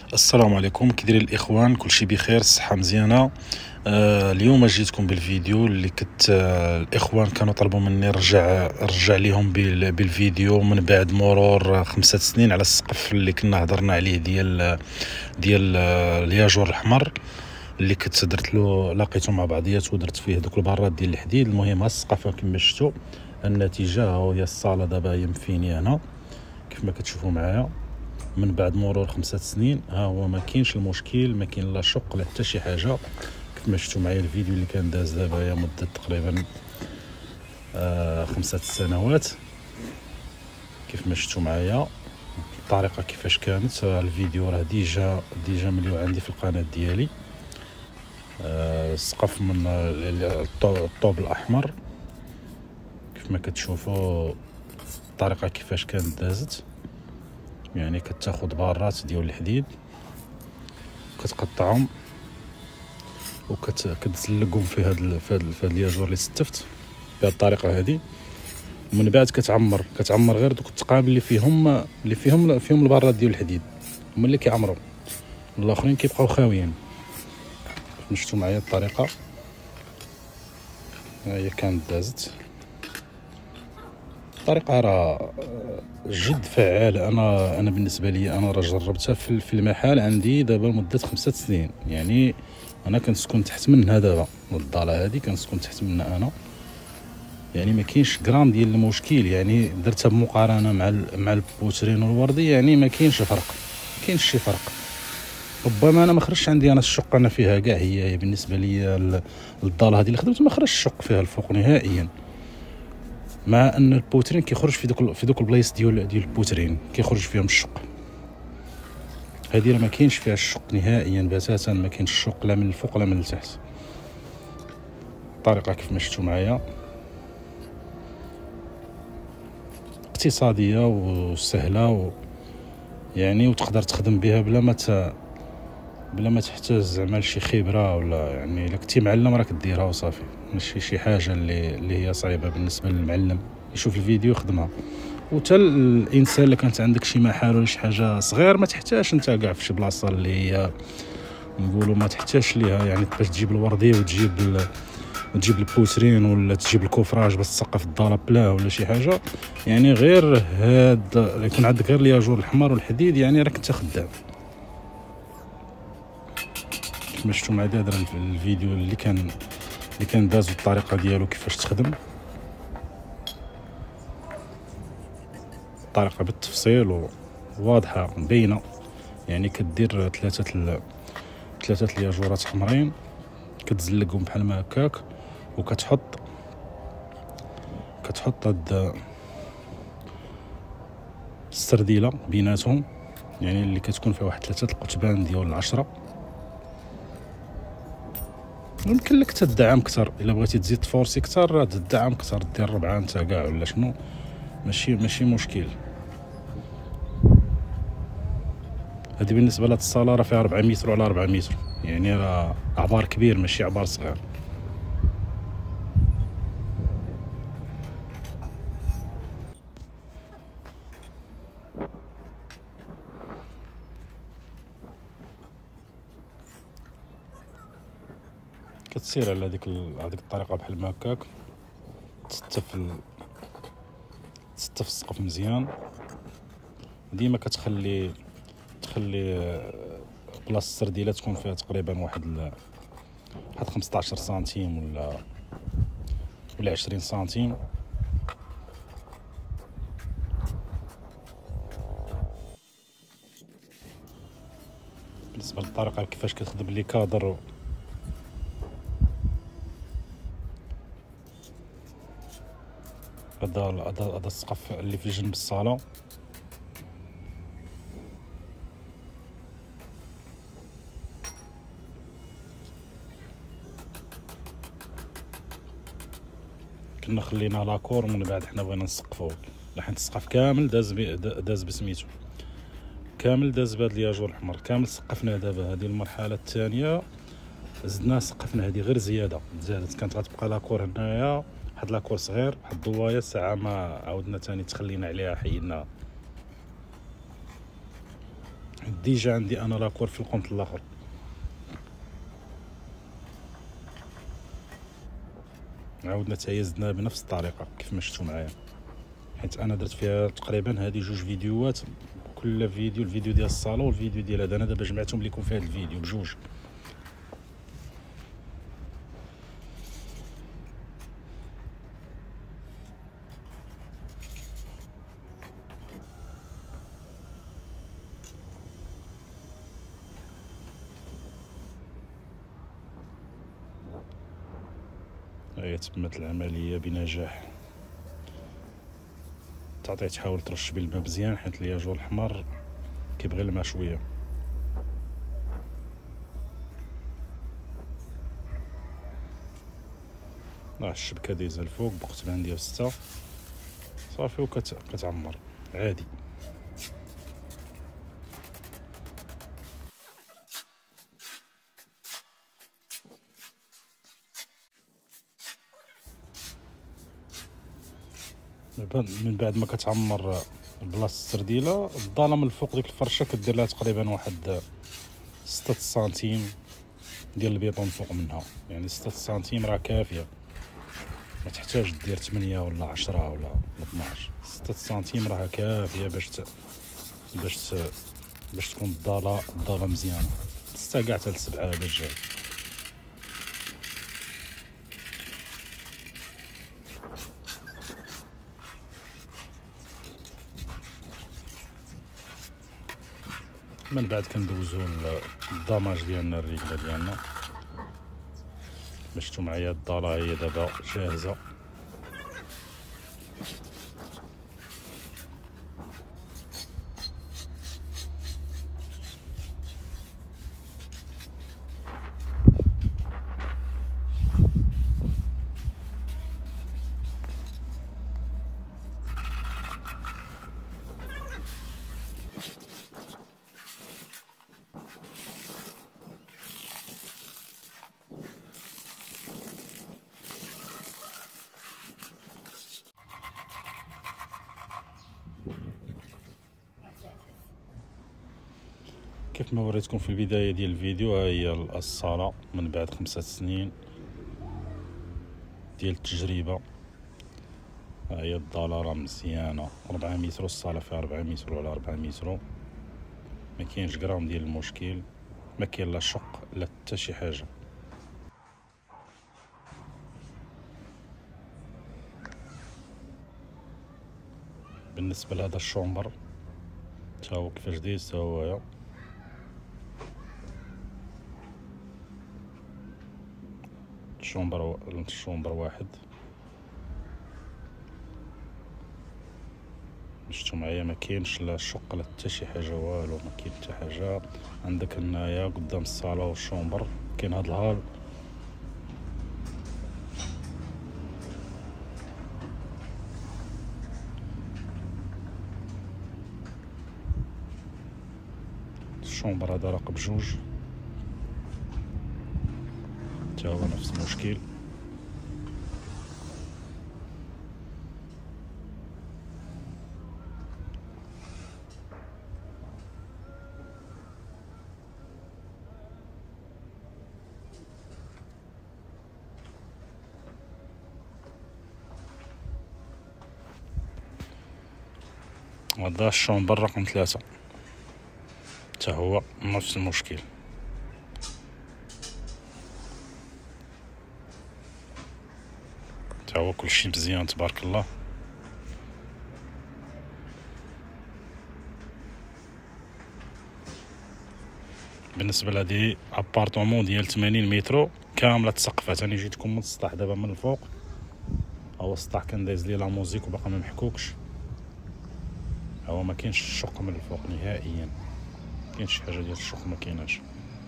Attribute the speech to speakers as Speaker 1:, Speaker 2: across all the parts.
Speaker 1: السلام عليكم، كي دايرين الاخوان؟ كلشي بخير، الصحه مزيانه. اليوم جيتكم بالفيديو اللي الاخوان كانوا طلبوا مني رجع ليهم بالفيديو من بعد مرور 5 سنين على السقف اللي كنا هضرنا عليه ديال الياجور الاحمر، اللي كنت درت له لقيته مع بعضيات ودرت فيه دوك البراد ديال الحديد. المهم السقف كما شفتوا النتيجه ها هي. الصاله دابا هي مفينيه هنا كيف ما كتشوفوا معايا من بعد مرور 5 سنين. ها هو ما كاينش المشكل، ما كاين لا شق لا حتى شي حاجه. كيف ما شفتوا معايا الفيديو اللي كان داز دابا هي مده تقريبا 5 سنوات. كيف ما شفتوا معايا الطريقه كيفاش كانت. الفيديو راه ديجا مليو عندي في القناه ديالي. السقف من الطوب الاحمر كيف ما كتشوفوا الطريقه كيفاش كانت دازت. يعني كتاخذ بارات ديال الحديد كتقطعهم وكتزلقهم في هاد الياجور اللي استفت بهذه الطريقه هذه. ومن بعد كتعمر غير دوك التقابل اللي فيهم البارات ديال الحديد، هما اللي كيعمروا، الاخرين كيبقاو خاويين. شفتوا معايا الطريقه هي كانت دازت. الطريقه راه جد فعاله. انا بالنسبه لي انا راه جربتها في المحل عندي دابا لمده 5 سنين. يعني انا كنسكن تحت منها دابا، الضاله هذه كنسكن تحت منها انا. يعني ما كاينش غرام ديال المشكل. يعني درتها بمقارنه مع البوترين والوردي، يعني ما كاينش فرق، ما كاينش شي فرق. ربما انا ما خرجش عندي انا الشق انا فيها كاع. هي بالنسبه لي الضاله هذه اللي خدمت ما خرجش الشق فيها الفوق نهائيا، مع ان البوترين كيخرج في دوك البلايص ديال البوترين كيخرج فيهم الشق. هذه ما كاينش فيها الشق نهائيا بتاتا، ما كاينش الشق لا من الفوق لا من التحت. الطريقه كيف ما شفتوا معايا اقتصاديه وسهله يعني وتقدر تخدم بها بلا ما تحتاج زعما لشي خبره، ولا يعني الا كنتي معلم راك ديرها وصافي. ماشي شي حاجه اللي هي صعيبه بالنسبه للمعلم يشوف الفيديو يخدمها. وتا الانسان اللي كانت عندك شي محل ولا شي حاجه صغير ما تحتاجش انت كاع في شي بلاصه اللي هي نقولوا ما تحتاجش ليها، يعني باش تجيب الوردي وتجيب البوترين ولا تجيب الكوفراج باش تسقف الدار بلا ولا شي حاجه. يعني غير هاد يكون عندك غير الياجور الاحمر والحديد يعني راك انت خدام. كما شفتوا معايا هذا الفيديو اللي كان داز الطريقه ديالو كيفاش تخدم، الطريقه بالتفصيل وواضحه مبينه. يعني كدير ثلاثه الياجورات حمرين كتزلقهم بحال ما هكاك، وكتحط هاد السرديله بيناتهم، يعني اللي كتكون فيها واحد 3 القتبان ديال 10. ممكن لك تدعم اكثر الا بغيتي تزيد تفورسي اكثر تدعم اكثر، دير 4 انت كاع ولا شنو، ماشي مشكل. هذه بالنسبه لهاد الصاله راه فيها 4 متر على 4 متر، يعني راه عبار كبير ماشي عبار صغير. كتسير على هذيك الطريقه بحال ما هكاك، تستف السقف مزيان. ديما تخلي بلاصه السرديله تكون فيها تقريبا واحد 15 سنتيم ولا 20 سنتيم. بالنسبه للطريقه كيفاش كتخدم لي كادر، هذا السقف اللي في جنب الصاله كنا خلينا لاكور، من بعد حنا بغينا نسقفو لحين السقف كامل داز بسميتو كامل، داز بهاد الياجور الاحمر كامل. سقفنا دابا هذه المرحله الثانيه، زدنا سقفنا هذه غير زياده زادت. كانت غتبقى لاكور هنايا، واحد لاكور صغير واحد الضوايه ساعه ما عاودنا ثاني تخلينا عليها، ديجا عندي انا لاكور في القنت الاخر. عاودنا تيزدنا بنفس الطريقه كيف ما شفتوا معايا، حيت انا درت فيها تقريبا هذه جوج فيديوهات، كل فيديو الفيديو ديال الصاله والفيديو ديال هذا، انا دابا جمعتهم لكم في هذا الفيديو بجوج. هي تمت العمليه بنجاح. تعطيه تحاول ترش بالماء مزيان حيت الياجور الحمر كيبغي الماء شويه. الشبكه دايزه الفوق بقتبان ديال 6 صافي وكتعمر عادي. من بعد ما كتعمر بلاصه السرديله، الضاله من الفوق ديك الفرشه كدير لها تقريبا واحد 6 سنتيم ديال البيطون فوق منها، يعني 6 سنتيم راه كافيه، ما تحتاج دير 8 ولا 10 ولا 12. 6 سنتيم راه كافيه باش تكون الضاله مزيانه. 6 كاع حتى ل7 هذا الجاي. من بعد كندوزو الضماج ديالنا، الرجله ديالنا. باش شفتوا معايا الضاله هي دابا جاهزه. كيف ما وريتكم في البداية ديال الفيديو، ها هي الصالة من بعد 5 سنين ديال التجربة. ها هي الضالة راه مزيانة، 4 متر، الصالة فيها 4 متر على 4 متر، ما كاينش غرام ديال المشكل، ما كاين لا شق لا حتى شي حاجة. بالنسبة لهذا الشومبر تا هو كيفاش دايز، تا هو الشومبر واحد. شفتوا معايا ما كاينش لا شق لا حتى شي حاجه والو، ما كاين حتى حاجه. عندك هنايا قدام الصاله والشومبر كاين هاد الهال، الشومبر هذا راقب بجوج، تا هو نفس المشكل. هذا الشومبر رقم 3 تا هو نفس المشكل. تا هو كلشي مزيان تبارك الله. بالنسبه لهادي ابارطومون ديال 80 متر كامله تسقفات. انا جيتكم من السطح دابا من الفوق، هو السطح كان دايز لي لا موزيك وباقي ما محكوكش، هو ما كاينش الشق من الفوق نهائيا، ما كاينش شي حاجه ديال الشق، ما كايناش.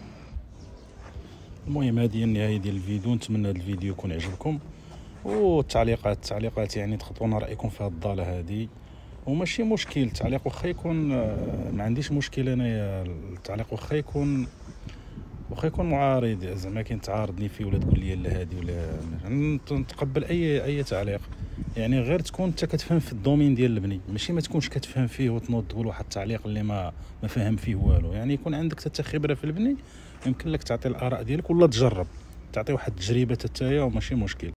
Speaker 1: المهم هذه هي النهايه ديال الفيديو، نتمنى هذا الفيديو يكون عجبكم. والتعليقات يعني تخطونا رايكم في هذه الضاله هذه، وماشي مشكل التعليق واخا يكون ما عنديش مشكل انايا التعليق واخا يكون معارض، زعما كاين تعارضني فيه ولا تقول لي لا هذه ولا، نتقبل اي تعليق. يعني غير تكون انت كتفهم في الدومين ديال البني، ماشي ما تكونش كتفهم فيه وتنوض تقول واحد التعليق اللي ما فاهم فيه والو. يعني يكون عندك حتى خبره في البني، يمكن لك تعطي الاراء ديالك ولا تجرب تعطي واحد التجربه حتى هي وماشي مشكل.